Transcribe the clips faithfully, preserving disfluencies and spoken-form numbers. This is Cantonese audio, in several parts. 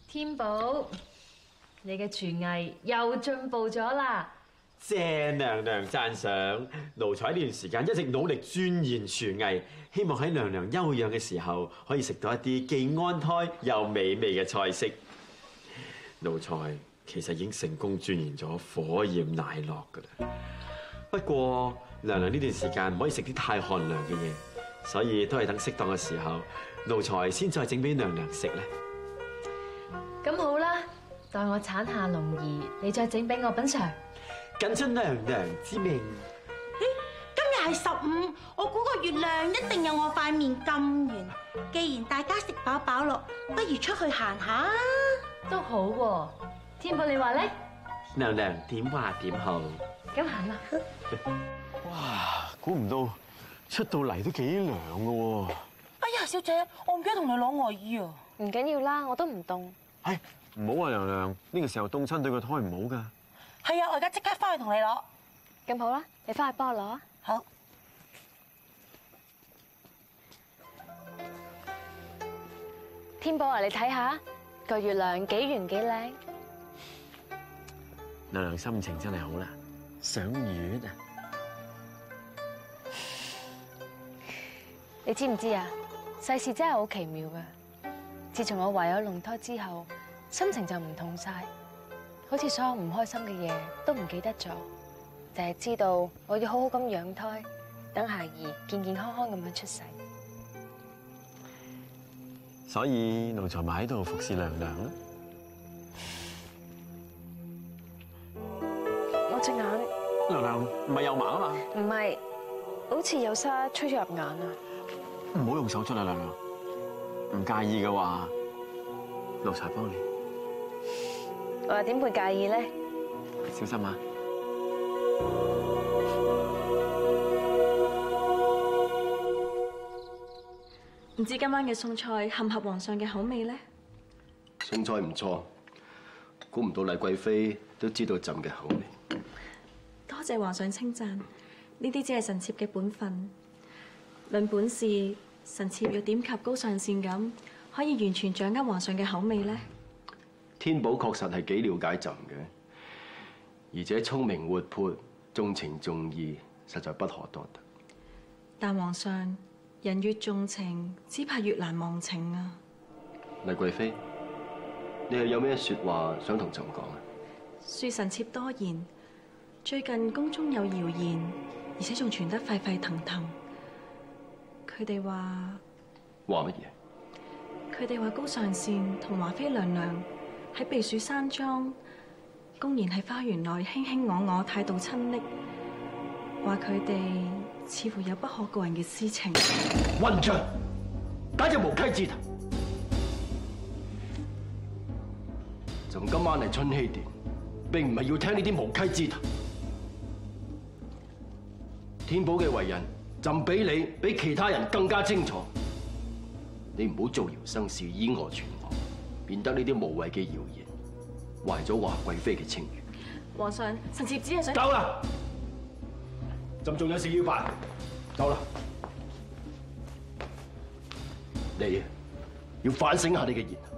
天寶，你嘅廚藝又進步咗啦！ 謝娘娘讚賞，奴才呢段時間一直努力鑽研廚藝，希望喺娘娘休養嘅時候可以食到一啲既安胎又美味嘅菜式。奴才其實已經成功鑽研咗火焰奶酪噶啦，不過娘娘呢段時間唔可以食啲太寒涼嘅嘢，所以都係等適當嘅時候，奴才先再整俾娘娘食咧。 咁好啦，待我產下龍兒，你再整俾我品嚐。 謹遵娘娘之命。 今日係十五，我估個月亮一定有我塊面咁圓。既然大家食飽飽咯，不如出去行下。 都好喎，天寶你話咧？ 娘娘點話點好。 咁行啦。 哇，估唔到出到嚟都幾涼噶喎。 哎呀，小姐，我唔記得同你攞外衣啊。 唔緊要啦，我都唔凍。 唉，唔好啊，娘娘，呢個時候凍親對個胎唔好噶。 係啊，我而家即刻翻去同你攞。 咁好啦，你翻去幫我攞啊。 好。 天寶啊，你睇下個月亮幾圓幾靚。 娘娘心情真係好啦，賞月啊！ 你知唔知啊？世事真係好奇妙噶。自從我懷有龍胎之後，心情就唔同晒。好似所有唔開心嘅嘢都唔記得咗，就係知道我要好好咁養胎，等孩兒健健康康咁樣出世。 所以奴才咪喺度服侍娘娘咯。 我隻眼娘娘唔係有盲啊嘛？ 唔係，好似有沙吹咗入眼啊！ 唔好用手捽啊，娘娘。唔介意嘅話，奴才幫你。 我又點會介意咧？ 小心啊！ 唔知今晚嘅餸菜合唔合皇上嘅口味咧？ 餸菜唔錯，估唔到麗貴妃都知道朕嘅口味。 多謝皇上稱讚，呢啲只係臣妾嘅本分。論本事，臣妾又點及高上善咁，可以完全掌握皇上嘅口味咧？ 天寶確實係幾了解朕嘅，而且聰明活潑、重情重義，實在不可多得。 但皇上，人越重情，只怕越難忘情啊！ 麗貴妃，你係有咩說話想同朕講啊？ 恕臣妾多言，最近宮中有謠言，而且仲傳得沸沸騰騰。佢哋話話乜嘢？ 佢哋話高上善同華妃娘娘喺避暑山莊，公然喺花園內卿卿我我，態度親昵，話佢哋似乎有不可告人嘅私情。 混帳，簡直無稽之談！朕今晚嚟春熙殿，並唔係要聽呢啲無稽之談。天寶嘅為人，朕比你比其他人更加清楚。你唔好造謠生事，以訛傳訛，免得呢啲無謂嘅謠言壞咗華貴妃嘅清譽。 皇上，臣妾只係想夠啦！朕仲有事要辦，走啦！你要反省下你嘅言行。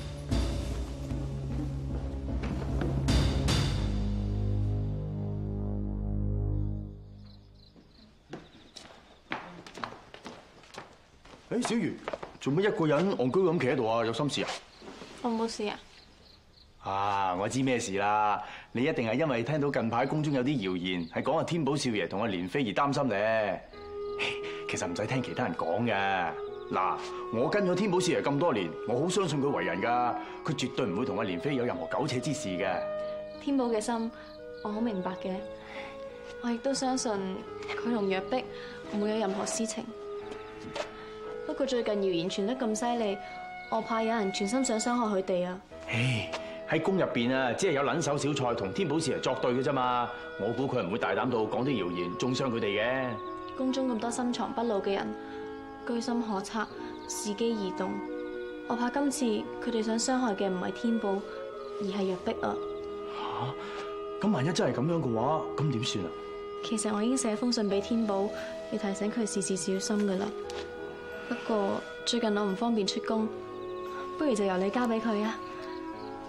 誒，小瑜，做乜一個人戇居咁企喺度啊？有心事啊？ 我冇事啊。 啊，我知咩事啦！你一定係因為聽到近排宮中有啲謠言，係講阿天寶少爺同阿蓮妃而擔心咧。其實唔使聽其他人講嘅。嗱，我跟咗天寶少爺咁多年，我好相信佢為人噶，佢絕對唔會同阿蓮妃有任何苟且之事嘅。 天寶嘅心，我好明白嘅。我亦都相信佢同若碧唔會有任何私情。不過最近謠言傳得咁犀利，我怕有人全心想傷害佢哋啊！ 唉，喺宮入邊啊，只係有撚手小菜同天寶少爺作對嘅啫嘛。我估佢唔會大膽到講啲謠言中傷佢哋嘅。 宮中咁多深藏不露嘅人，居心叵測，伺機而動。我怕今次佢哋想傷害嘅唔係天寶，而係若碧啊！ 嚇！咁萬一真係咁樣嘅話，咁點算啊？ 其實我已經寫封信俾天寶，要提醒佢事事小心噶啦。不過最近我唔方便出宮，不如就由你交俾佢啊。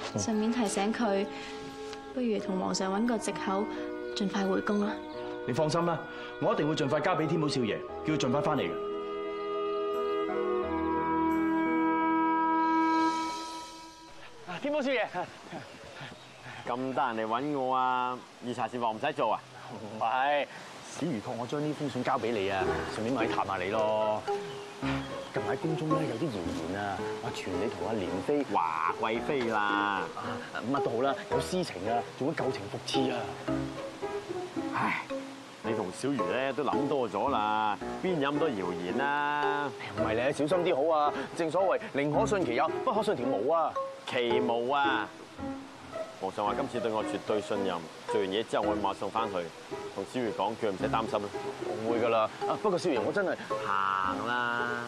順便提醒佢，不如同皇上揾個藉口，盡快回宮啦。 你放心啦，我一定會盡快交俾天寶少爺，叫佢盡快翻嚟嘅。 天寶少爺，咁得閒嚟揾我啊？御茶膳房唔使做啊？ 唔係，小魚託我將呢封信交俾你啊，順便咪探下你咯。近排宮中咧有啲謠言啊，話傳你同阿蓮妃、 華貴妃啦， 乜都好啦，有私情啊，仲會舊情復熾啊。 唉，你同小魚咧都諗多咗啦，邊有咁多謠言啊？ 唔係咧，小心啲好啊！正所謂寧可信其有，不可信條毛啊！ 奇無啊！皇上話今次對我絕對信任，做完嘢之後我會馬上翻去同小魚講，叫佢唔使擔心啦。 我會噶啦，啊不過少爺我真係行啦。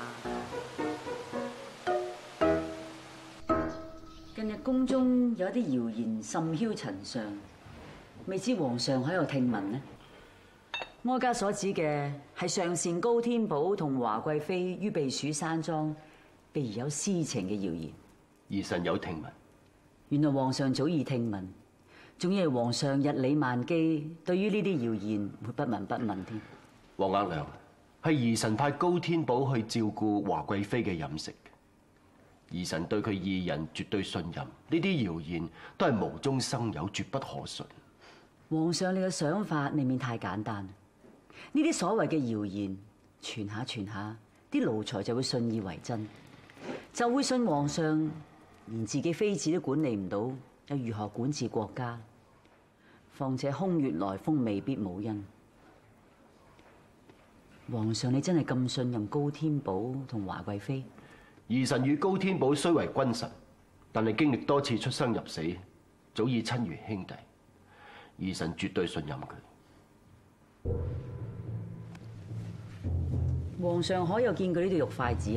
近日宮中有一啲謠言甚囂塵上，未知皇上喺度聽聞呢？哀家所指嘅係上善高天寶同華貴妃於避暑山莊被疑有私情嘅謠言。 兒臣有聽聞。 原來皇上早已聽聞，仲以為皇上日理萬機，對於呢啲謠言會不聞不問添。 王額娘，係兒臣派高天寶去照顧華貴妃嘅飲食。兒臣對佢二人絕對信任，呢啲謠言都係無中生有，絕不可信。 皇上，你嘅想法未免太簡單。呢啲所謂嘅謠言傳下傳下，啲奴才就會信以為真，就會信皇上連自己妃子都管理唔到，又如何管治國家？況且空穴來風未必冇因。皇上，你真係咁信任高天寶同華貴妃？ 兒臣與高天寶雖為君臣，但係經歷多次出生入死，早已親如兄弟。兒臣絕對信任佢。 皇上可有見過呢對玉筷子啊？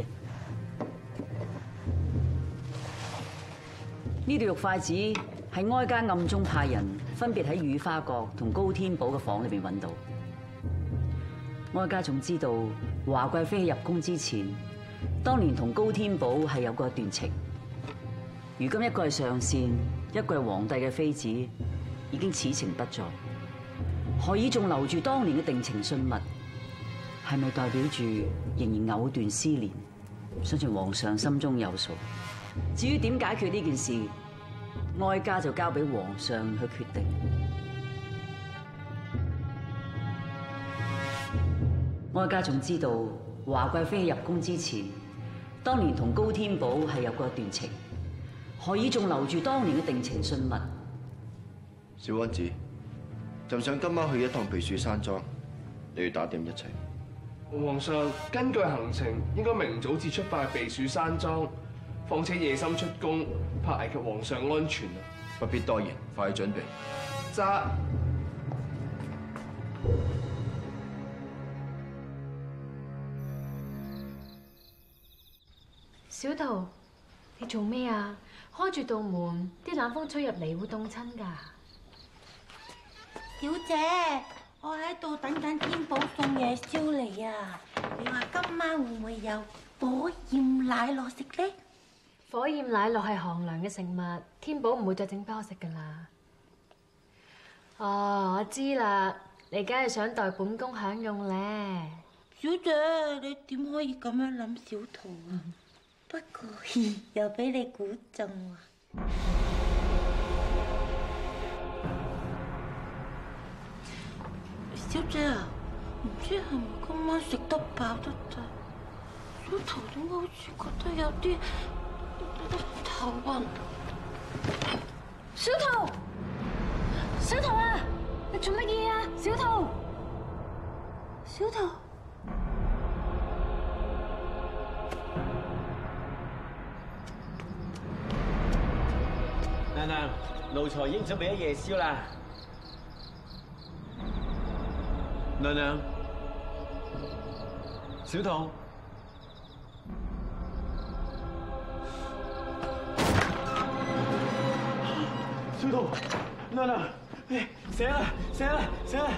呢對玉筷子係哀家暗中派人分別喺雨花閣同高天寶嘅房裏邊揾到。哀家仲知道華貴妃喺入宮之前，當年同高天寶係有過一段情。如今一個係上善，一個係皇帝嘅妃子，已經此情不再，何以仲留住當年嘅定情信物？係咪代表住仍然藕斷絲連？相信皇上心中有數。至於點解決呢件事，哀家就交俾皇上去決定。哀家仲知道華貴妃入宮之前，當年同高天寶係有過一段情，何以仲留住當年嘅定情信物？ 小安子，朕想今晚去一趟避暑山莊，你要打點一切。 皇上，根據行程應該明早至出發去避暑山莊，況且夜深出宮，怕危及皇上安全啊！ 不必多言，快去準備。 揸。 小桃，你做咩啊？開住道門，啲冷風吹入嚟會凍親㗎。 小姐，我喺度等緊天寶送夜宵嚟啊！你話今晚會唔會有火焰奶酪食呢？ 火焰奶酪係寒涼嘅食物，天寶唔會再整俾我食㗎啦。哦，我知啦，你梗係想代本宮享用咧。 小姐，你點可以咁樣諗小桃啊？不過又俾你估中喎。小姐啊，唔知係咪今晚食得飽得滯？小桃點解好似覺得有啲頭暈？ 小桃，小桃啊，你做乜嘢啊？小桃，小桃。 娘娘，奴才已經準備咗夜宵啦。娘娘，小桃，小桃，娘娘，醒啦，醒啦，醒啦！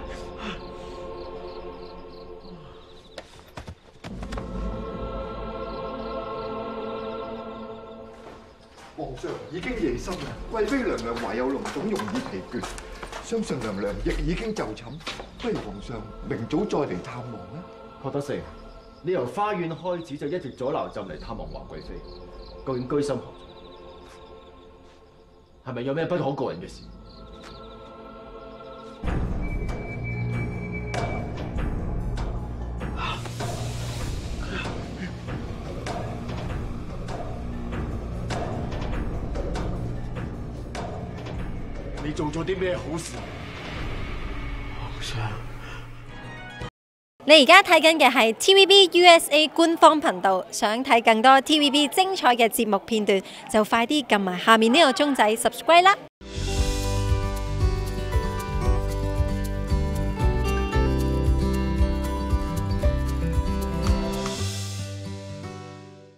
皇皇上已經夜深啦，貴妃娘娘懷有龍種，容易疲倦，相信娘娘亦已經就寢，不如皇上明早再嚟探望啦。 學得成，你由花園開始就一直阻撓朕嚟探望華貴妃，究竟居心何在？係咪有咩不可告人嘅事？你做咗啲咩好事？ 皇上， 你而家睇緊嘅係 T V B U S A 官方頻道，想睇更多 T V B 精彩嘅節目片段，就快啲撳埋下面呢個鐘仔 subscribe 啦！